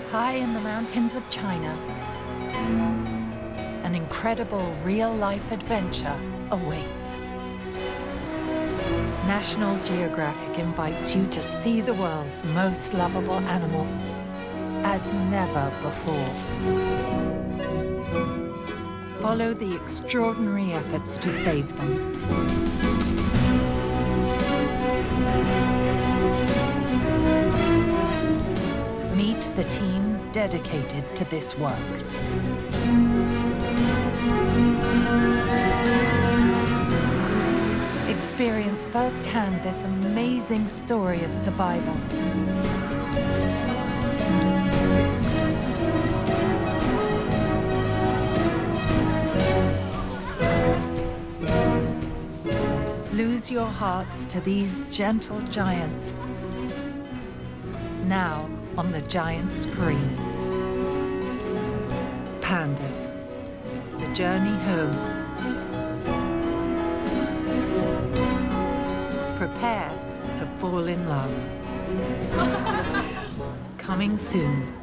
High in the mountains of China, an incredible real-life adventure awaits. National Geographic invites you to see the world's most lovable animal as never before. Follow the extraordinary efforts to save them. Meet the team dedicated to this work. Experience firsthand this amazing story of survival. Lose your hearts to these gentle giants. Now on the giant screen. Pandas, the journey home. Prepare to fall in love. Coming soon.